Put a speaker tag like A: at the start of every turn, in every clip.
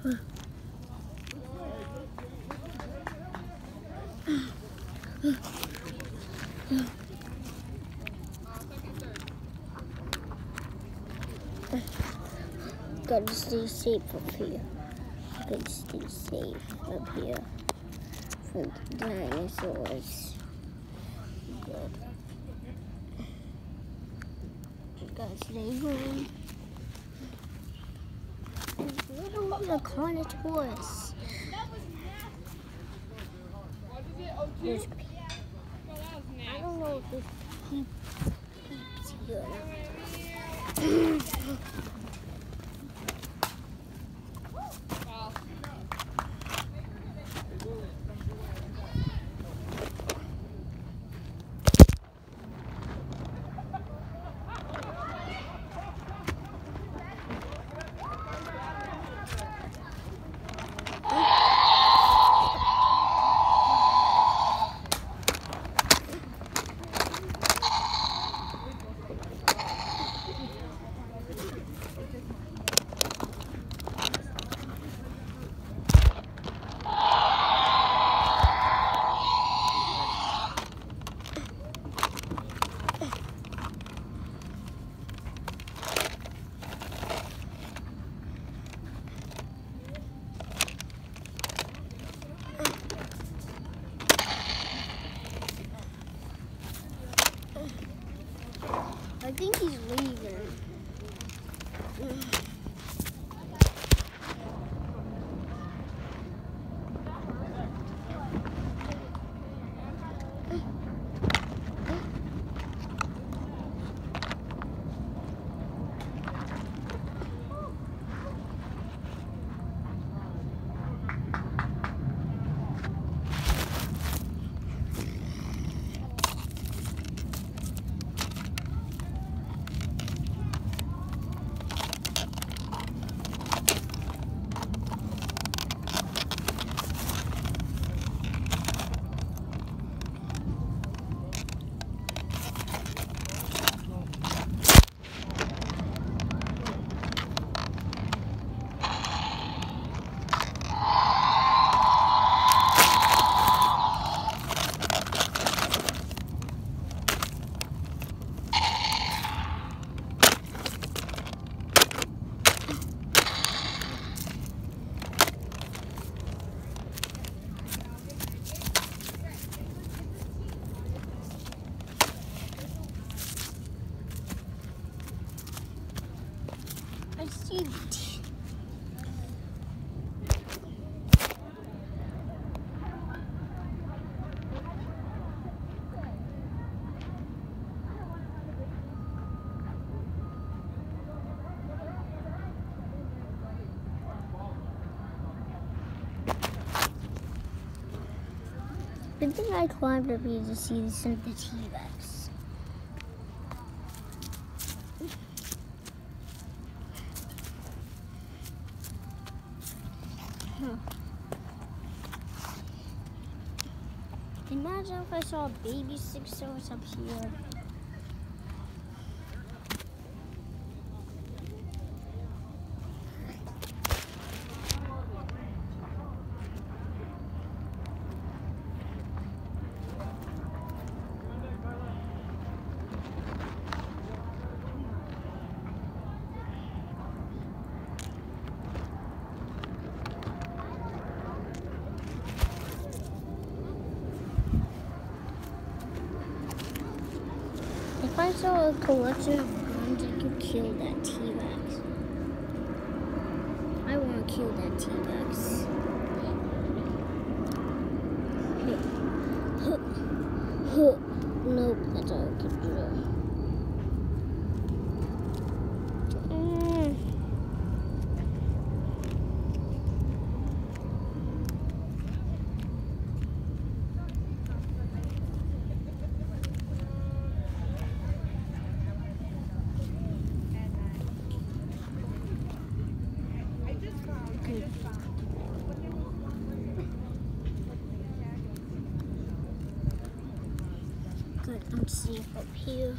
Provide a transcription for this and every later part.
A: Gotta stay safe up here. Gotta stay safe up here from the dinosaurs. Good. Gotta stay home. What about the Carnotaurus? There's I don't know if there's peeps here. I think he's leaving. I see it. I think I climbed up here to see some of the T-Rex. Imagine if I saw a baby Stegosaurus up here. If I saw a collection of guns, I could kill that T-Rex. I want to kill that T-Rex. Nope, that's all I could do. Good, I'm safe up here.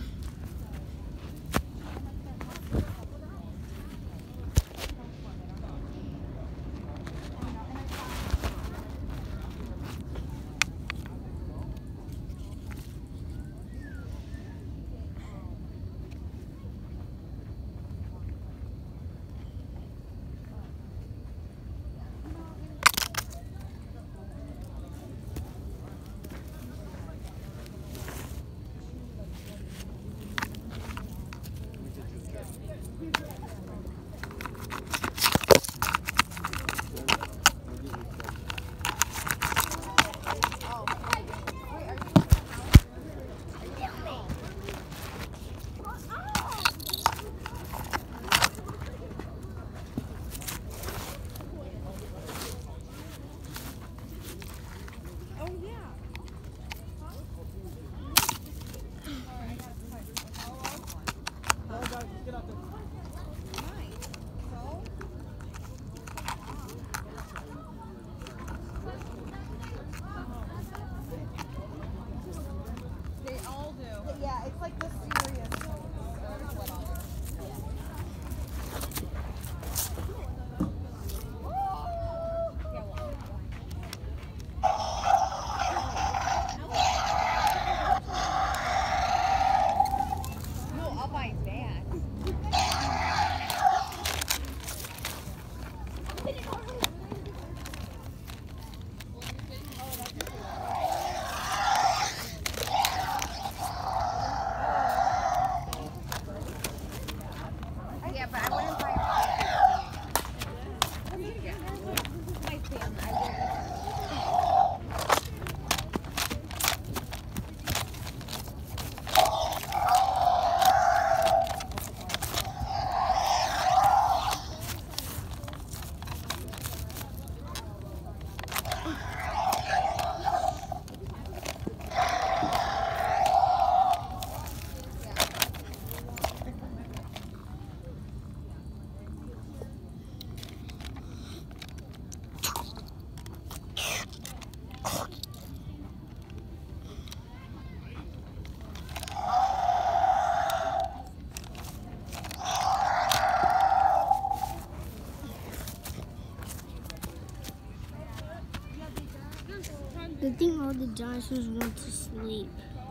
A: I think all the dinosaurs went to sleep.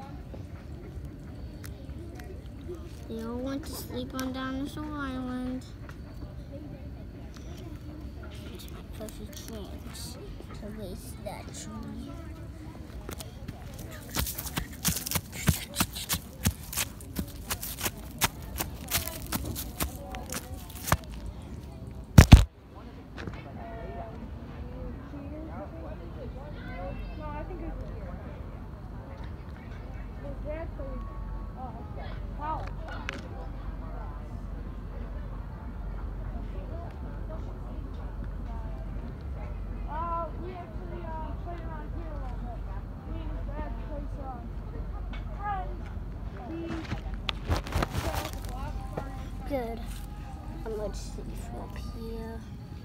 A: They all went to sleep on Dinosaur Island. It's my perfect chance to race that tree. Good. I'm much safer up here.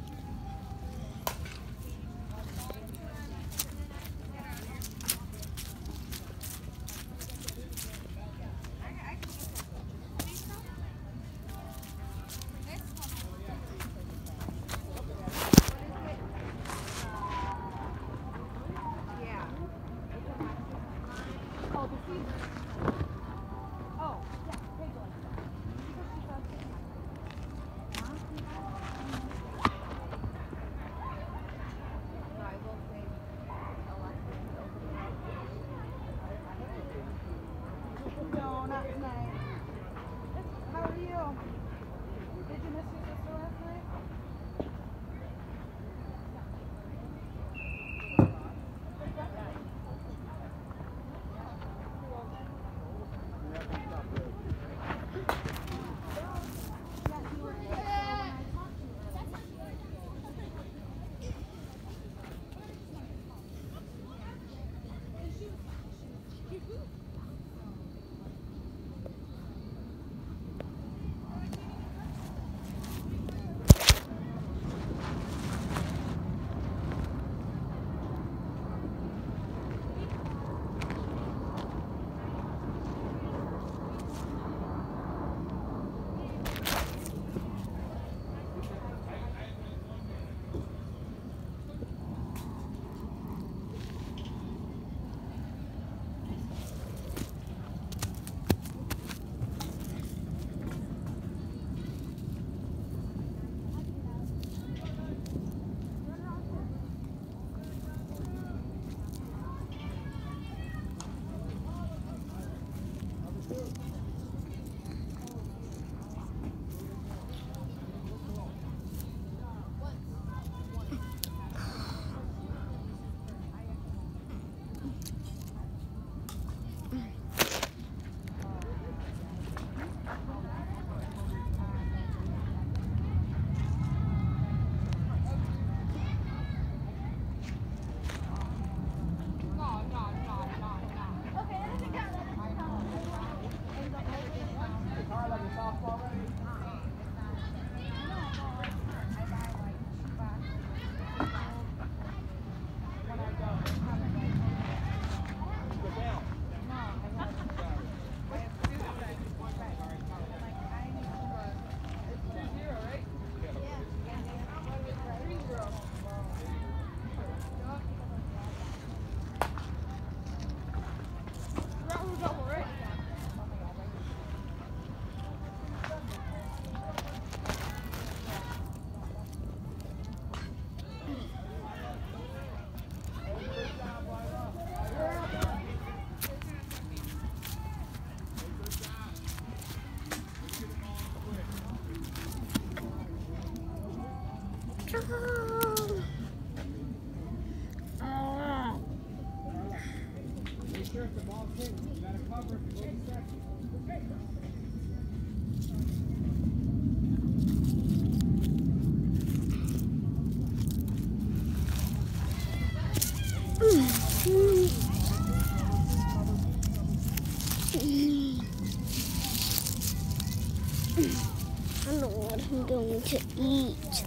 A: I don't know what I'm going to eat.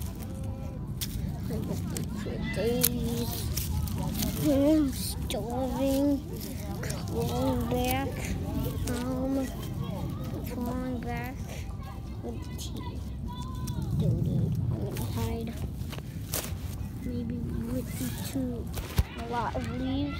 A: I'm looking for days. I'm starving. Crawling back. Crawling back with the tea. Dude, I'm gonna hide. Maybe with the two. lot of leaves.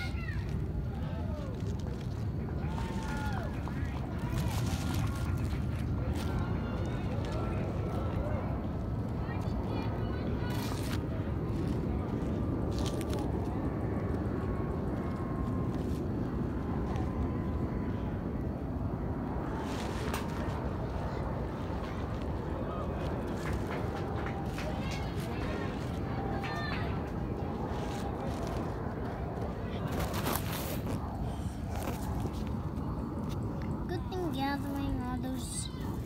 A: Gathering all those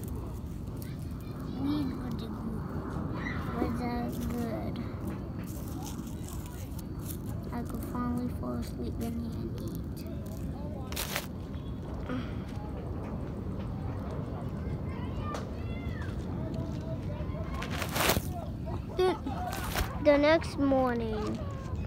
A: weeds was good. I could finally fall asleep and eat. The next morning.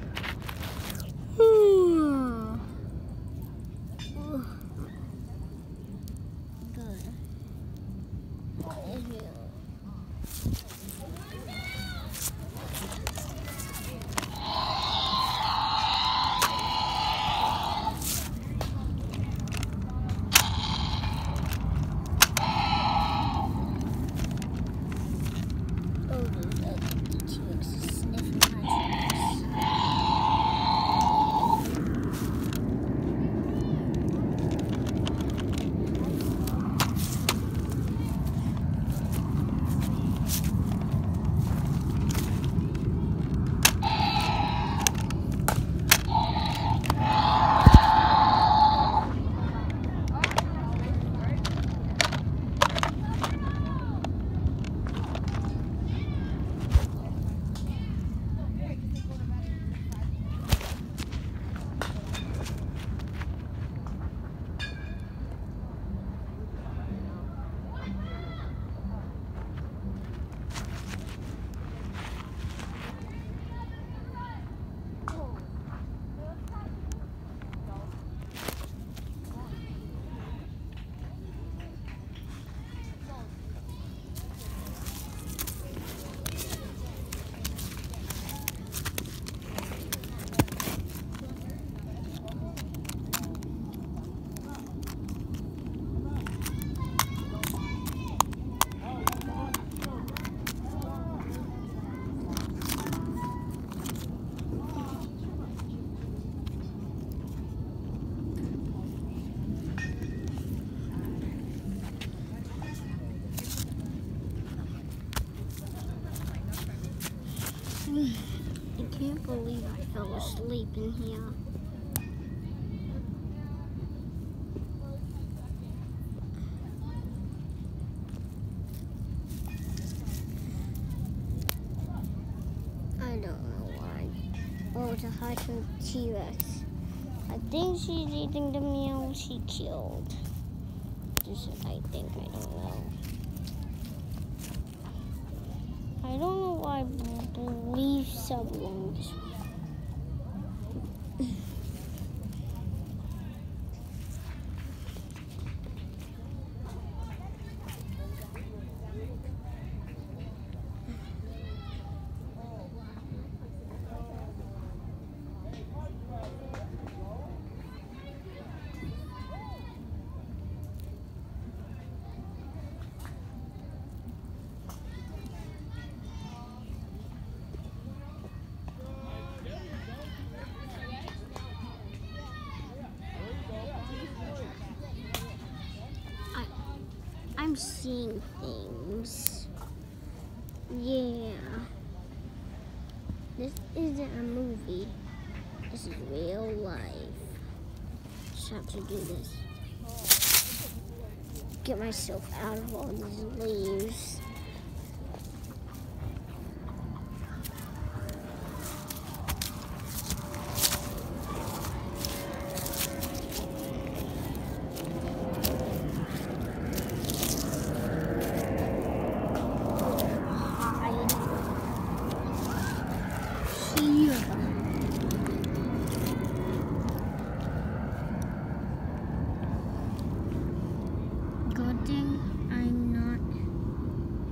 A: I can't believe I fell asleep in here. I don't know why. Oh, it's a hydro T-Rex. I think she's eating the meal she killed. Just, I think, I don't know. I don't know why I believe someone. I'm seeing things. Yeah. This isn't a movie. This is real life. Just have to do this. Get myself out of all these leaves. Good thing I'm not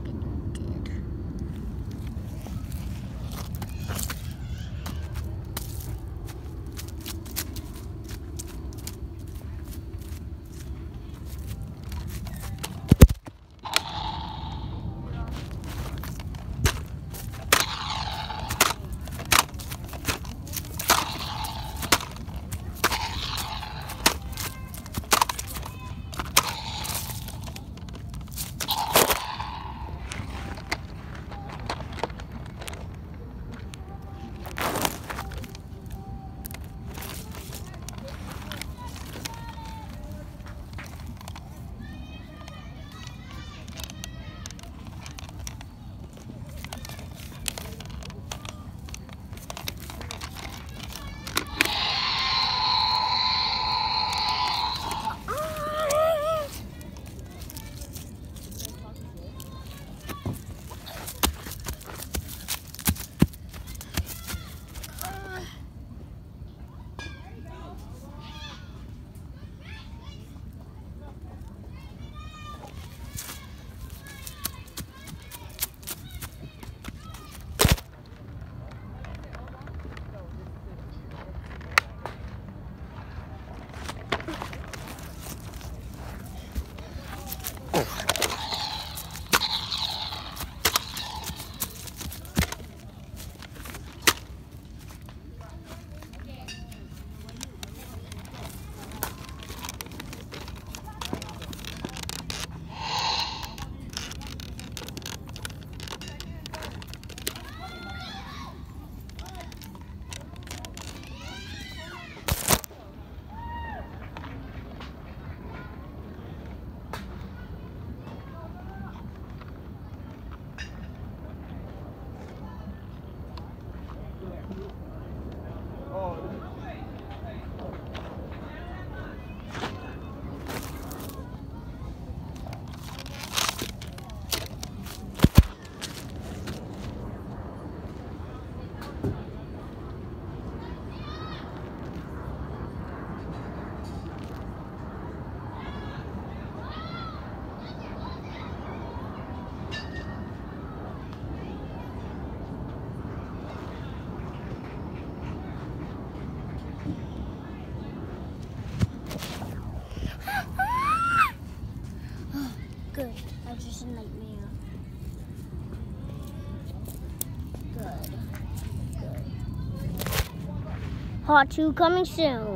A: Good. That was just a nightmare. Good. Part 2 coming soon.